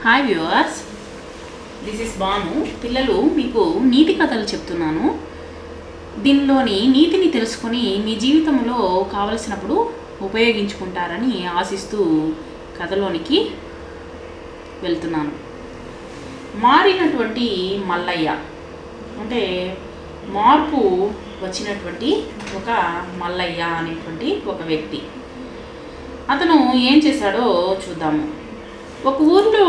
Hi viewers, this is Banu. పిల్లలు మీకు నీతి కథలు చెప్తున్నాను. దీనిలోని నీతిని తెలుసుకొని మీ జీవితంలో కావలసినప్పుడు ఉపయోగించుకుంటారని ఆశిస్తూ కథలోనికి వెళ్తున్నాను. మారినటువంటి మల్లయ్య అంటే మార్పు వచ్చినటువంటి ఒక మల్లయ్య అనేటువంటి ఒక వ్యక్తి. అతను ఏం చేశాడో చూద్దాము. ఒక ఊర్లో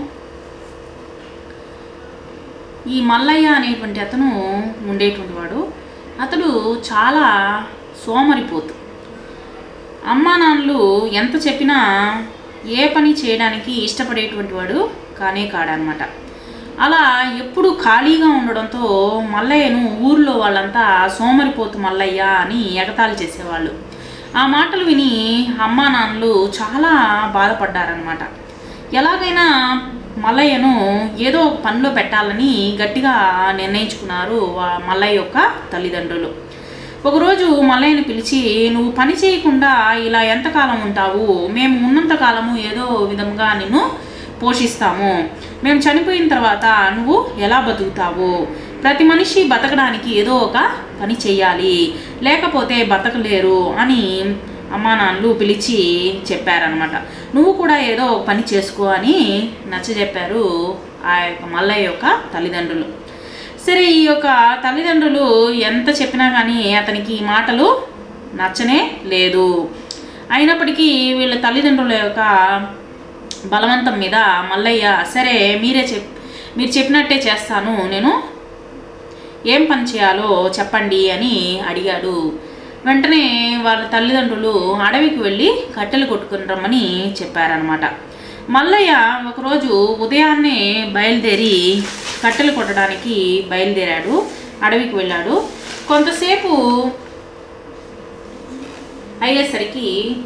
ఈ మల్లయ్య అనేటువంటి అతను ఉండేటువంటి వాడు. అతడు చాలా సోమరిపోతు. అమ్మా నాన్నలు ఎంత చెప్పినా ఏ పని చేయడానికి ఇష్టపడేటువంటి వాడు కానే కాడనమాట. అలా ఎప్పుడు ఖాళీగా ఉండడంతో మల్లయ్యను ఊర్లో వాళ్ళంతా సోమరిపోతు మల్లయ్య అని ఎగతాళి చేసేవాళ్ళు. ఆ మాటలు విని అమ్మా నాన్నలు చాలా బాధపడ్డారనమాట. ఎలాగైనా మల్లయ్యను ఏదో ఒక పనిలో పెట్టాలని గట్టిగా నిర్ణయించుకున్నారు మల్లయ్య యొక్క తల్లిదండ్రులు. ఒకరోజు మల్లయ్యను పిలిచి, నువ్వు పని చేయకుండా ఇలా ఎంతకాలం ఉంటావు? మేము ఉన్నంతకాలము ఏదో విధంగా నిన్ను పోషిస్తాము. మేము చనిపోయిన తర్వాత నువ్వు ఎలా బతుకుతావు? ప్రతి మనిషి బతకడానికి ఏదో ఒక పని చేయాలి, లేకపోతే బతకలేరు అని అమ్మా నాన్నలు పిలిచి చెప్పారనమాట. నువ్వు కూడా ఏదో ఒక పని చేసుకో అని నచ్చజెప్పారు ఆ యొక్క మల్లయ్య యొక్క తల్లిదండ్రులు. సరే, ఈ యొక్క తల్లిదండ్రులు ఎంత చెప్పినా కానీ అతనికి ఈ మాటలు నచ్చనే లేదు. అయినప్పటికీ వీళ్ళ తల్లిదండ్రుల యొక్క బలవంతం మీద మల్లయ్య, సరే మీరు చెప్పినట్టే చేస్తాను, నేను ఏం పని చేయాలో చెప్పండి అని అడిగాడు. వెంటనే వాళ్ళ తల్లిదండ్రులు అడవికి వెళ్ళి కట్టెలు కొట్టుకుని రమ్మని చెప్పారనమాట. మల్లయ్య ఒకరోజు ఉదయాన్నే బయలుదేరి కట్టెలు కొట్టడానికి బయలుదేరాడు. అడవికి వెళ్ళాడు. కొంతసేపు అయ్యేసరికి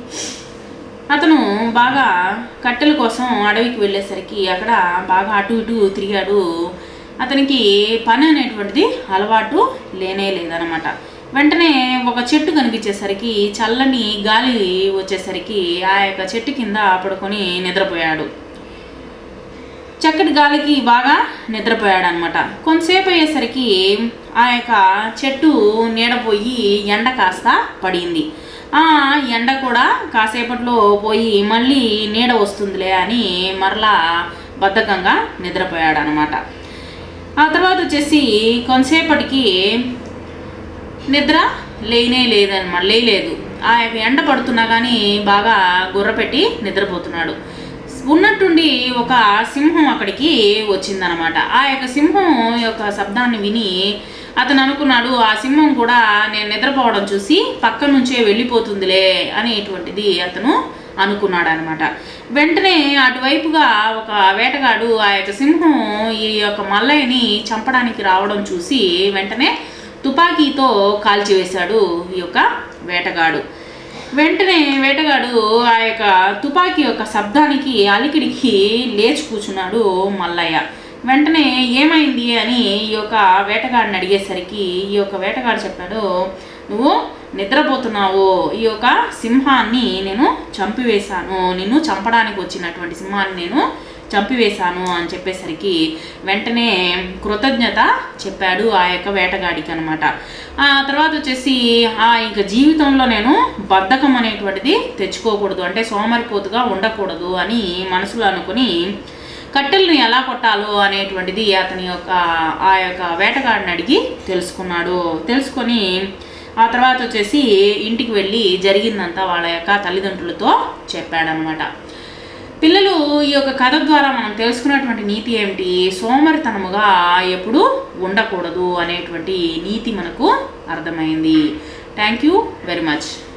అతను బాగా కట్టెల కోసం అడవికి వెళ్ళేసరికి అక్కడ బాగా అటు ఇటు తిరిగాడు. అతనికి పని అనేటువంటిది అలవాటు లేనే లేదనమాట. వెంటనే ఒక చెట్టు కనిపించేసరికి, చల్లని గాలి వచ్చేసరికి ఆ యొక్క చెట్టు కింద పడుకొని నిద్రపోయాడు. చక్కటి గాలికి బాగా నిద్రపోయాడు అనమాట. కొంతసేపు అయ్యేసరికి ఆ యొక్క చెట్టు నీడపోయి ఎండ కాస్త పడింది. ఆ ఎండ కూడా కాసేపట్లో పోయి మళ్ళీ నీడ వస్తుందిలే అని మరలా బద్ధకంగా నిద్రపోయాడు అనమాట. ఆ తర్వాత వచ్చేసి కొంతసేపటికి నిద్ర లేలేదు. ఆ యొక్క ఎండ పడుతున్నా కానీ బాగా గుర్రపెట్టి నిద్రపోతున్నాడు. ఉన్నట్టుండి ఒక సింహం అక్కడికి వచ్చిందనమాట. ఆ యొక్క సింహం యొక్క శబ్దాన్ని విని అతను అనుకున్నాడు, ఆ సింహం కూడా నేను నిద్రపోవడం చూసి పక్క నుంచే వెళ్ళిపోతుందిలే అనేటువంటిది అతను అనుకున్నాడు అనమాట. వెంటనే అటువైపుగా ఒక వేటగాడు ఆ యొక్క సింహం ఈ యొక్క మల్లయ్యని చంపడానికి రావడం చూసి వెంటనే తుపాకీతో కాల్చివేశాడు ఈ యొక్క వేటగాడు. వెంటనే వేటగాడు ఆ యొక్క తుపాకీ యొక్క శబ్దానికి అలికిడికి లేచి కూర్చున్నాడు మల్లయ్య. వెంటనే ఏమైంది అని ఈ యొక్క వేటగాడిని అడిగేసరికి ఈ యొక్క వేటగాడు చెప్పాడు, నువ్వు నిద్రపోతున్నావు, ఈ యొక్క సింహాన్ని నేను చంపివేశాను, నిన్ను చంపడానికి వచ్చినటువంటి సింహాన్ని నేను చంపివేశాను అని చెప్పేసరికి వెంటనే కృతజ్ఞత చెప్పాడు ఆ యొక్క వేటగాడికి అనమాట. ఆ తర్వాత వచ్చేసి ఇంకా జీవితంలో నేను బద్ధకం అనేటువంటిది తెచ్చుకోకూడదు, అంటే సోమరిపోతుగా ఉండకూడదు అని మనసులో అనుకుని కట్టెలను ఎలా కొట్టాలో అనేటువంటిది అతని యొక్క ఆ యొక్క వేటగాడిని అడిగి తెలుసుకొని ఆ తర్వాత వచ్చేసి ఇంటికి వెళ్ళి జరిగిందంతా వాళ్ళ యొక్క తల్లిదండ్రులతో చెప్పాడనమాట. పిల్లలు, ఈ యొక్క కథ ద్వారా మనం తెలుసుకున్నటువంటి నీతి ఏమిటి? సోమరితనముగా ఎప్పుడు ఉండకూడదు అనేటువంటి నీతి మనకు అర్థమైంది. Thank you very much.